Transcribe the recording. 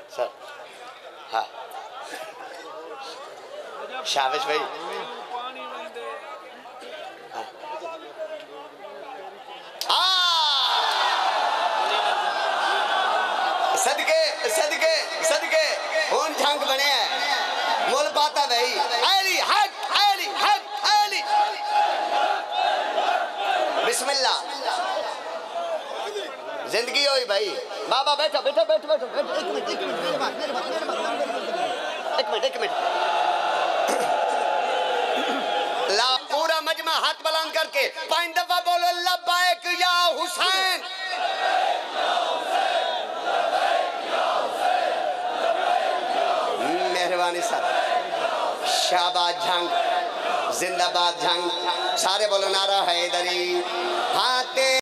sir हाँ शाबाश भाई सदके सदके सदके हुन झंग बने मुल पाता भाई अली हक अली हक अली बिस्मिल्लाह जिंदगी होई भाई बाबा बैठो बैठो बैठो बैठो एक मिनट ला पूरा मजमा हाथ बुलंद करके 5 दफा बोलो लब्बैक या हुसैन मेहरबानी सर शाबाश झंग जिंदाबाद झंग सारे बोलो नारा हैदरी हाथे